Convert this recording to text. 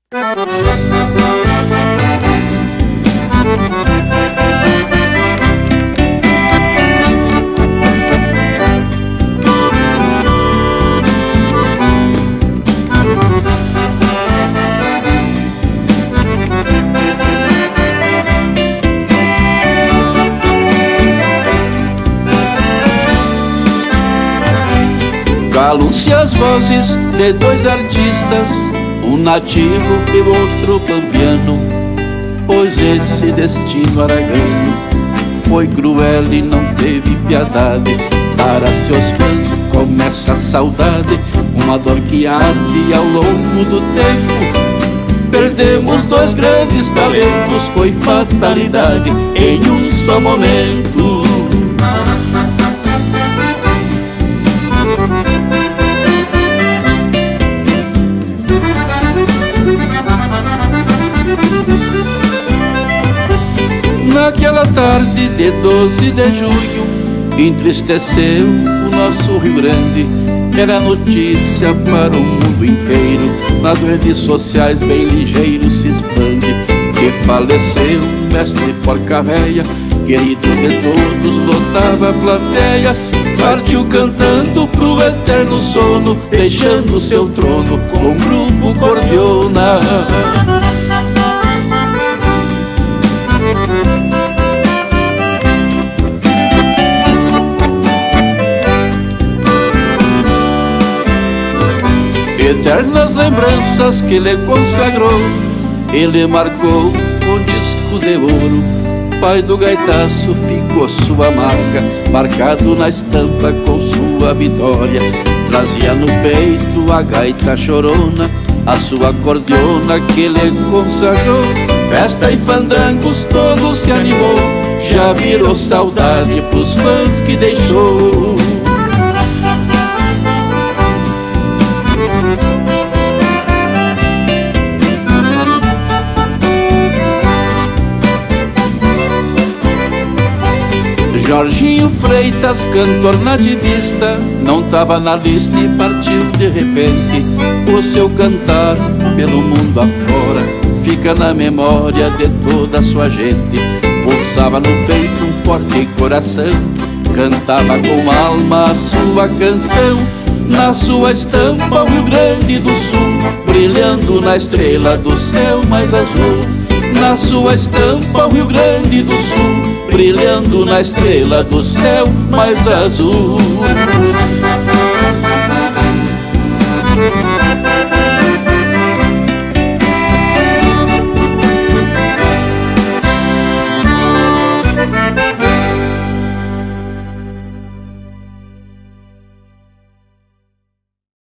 Calam-se as vozes de dois artistas, um nativo e outro pampiano, pois esse destino aragano foi cruel e não teve piedade. Para seus fãs começa a saudade, uma dor que arde ao longo do tempo. Perdemos dois grandes talentos, foi fatalidade em um só momento. Naquela tarde de 12 de junho, entristeceu o nosso Rio Grande. Era notícia para o mundo inteiro, nas redes sociais bem ligeiro se expande, que faleceu o mestre Porca Véia, querido de todos, lotava plateias. Partiu cantando pro eterno sono, deixando seu trono com o grupo Cordiona. Eternas lembranças que ele consagrou, ele marcou com disco de ouro. Pai do gaitaço ficou sua marca, marcado na estampa com sua vitória. Trazia no peito a gaita chorona, a sua cordiona que ele consagrou. Festa e fandangos todos que animou, já virou saudade pros fãs que deixou. Jorginho Freitas, cantor nativista, não tava na lista e partiu de repente. O seu cantar pelo mundo afora fica na memória de toda a sua gente. Pulsava no peito um forte coração, cantava com alma a sua canção. Na sua estampa o Rio Grande do Sul, brilhando na estrela do céu mais azul. Na sua estampa o Rio Grande do Sul, brilhando na estrela do céu mais azul.